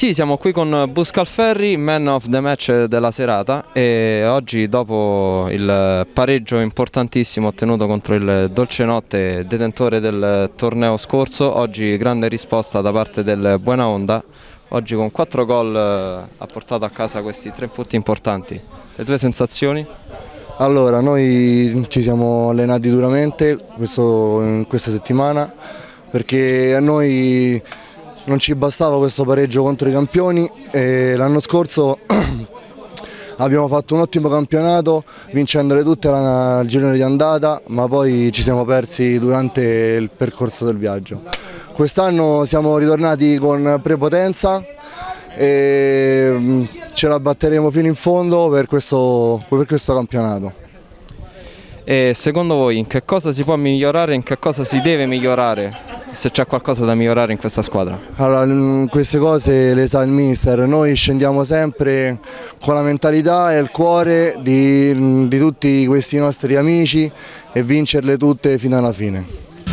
Sì, siamo qui con Buscalferri, man of the match della serata, e oggi dopo il pareggio importantissimo ottenuto contro il Dolcenotte, detentore del torneo scorso, oggi grande risposta da parte del Buenaonda. Oggi con 4 gol ha portato a casa questi 3 punti importanti. Le tue sensazioni? Allora, noi ci siamo allenati duramente in questa settimana perché a noi non ci bastava questo pareggio contro i campioni e l'anno scorso abbiamo fatto un ottimo campionato vincendole tutte al girone di andata, ma poi ci siamo persi durante il percorso del viaggio. Quest'anno siamo ritornati con prepotenza e ce la batteremo fino in fondo per questo campionato. E secondo voi in che cosa si può migliorare, in che cosa si deve migliorare, se c'è qualcosa da migliorare in questa squadra? Allora, queste cose le sa il mister, noi scendiamo sempre con la mentalità e il cuore di tutti questi nostri amici e vincerle tutte fino alla fine.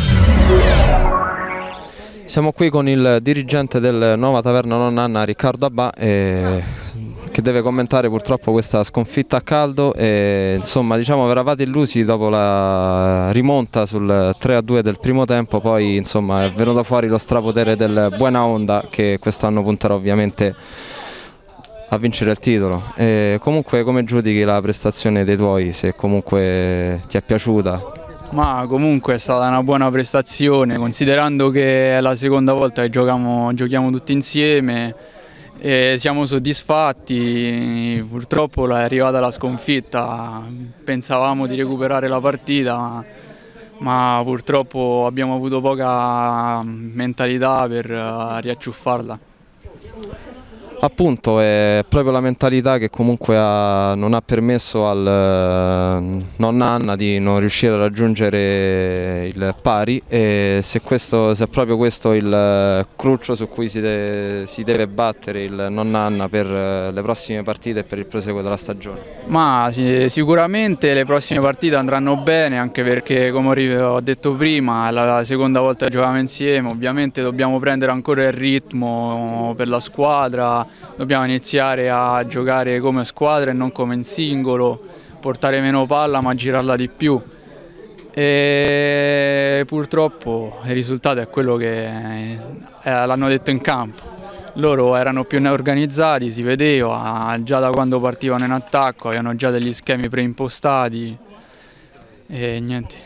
Siamo qui con il dirigente del Nuova Taverna Nonnanna, Riccardo Abbà, che deve commentare purtroppo questa sconfitta a caldo. Insomma, diciamo, eravate illusi dopo la rimonta sul 3-2 del primo tempo, poi insomma è venuto fuori lo strapotere del Buenaonda, che quest'anno punterà ovviamente a vincere il titolo. Comunque, come giudichi la prestazione dei tuoi, se comunque ti è piaciuta? Ma comunque è stata una buona prestazione, considerando che è la seconda volta che giochiamo tutti insieme e siamo soddisfatti. Purtroppo è arrivata la sconfitta, pensavamo di recuperare la partita, ma purtroppo abbiamo avuto poca mentalità per riacciuffarla. Appunto, è proprio la mentalità che comunque non ha permesso al Nonnanna di non riuscire a raggiungere il pari, e se è proprio questo il cruccio su cui si deve battere il Nonnanna per le prossime partite e per il proseguo della stagione. Ma sicuramente le prossime partite andranno bene, anche perché, come ho detto prima, è la seconda volta che giochiamo insieme. Ovviamente dobbiamo prendere ancora il ritmo per la squadra, dobbiamo iniziare a giocare come squadra e non come in singolo, portare meno palla ma girarla di più. E purtroppo il risultato è quello che l'hanno detto in campo. Loro erano più organizzati, si vedeva, già da quando partivano in attacco, avevano già degli schemi preimpostati e niente.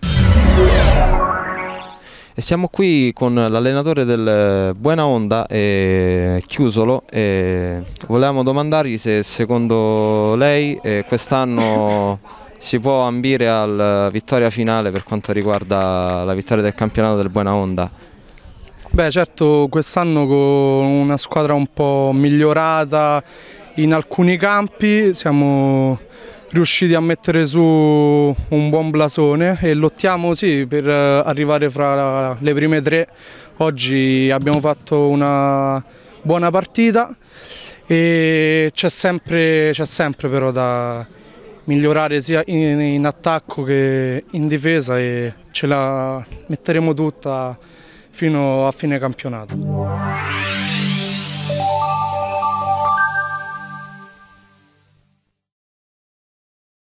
E siamo qui con l'allenatore del Buenaonda, Chiusolo, e volevamo domandargli se secondo lei quest'anno si può ambire alla vittoria finale per quanto riguarda la vittoria del campionato del Buenaonda. Beh, certo, quest'anno con una squadra un po' migliorata in alcuni campi siamo riusciti a mettere su un buon blasone e lottiamo, sì, per arrivare fra le prime 3. Oggi abbiamo fatto una buona partita e c'è sempre però da migliorare sia in attacco che in difesa, e ce la metteremo tutta fino a fine campionato.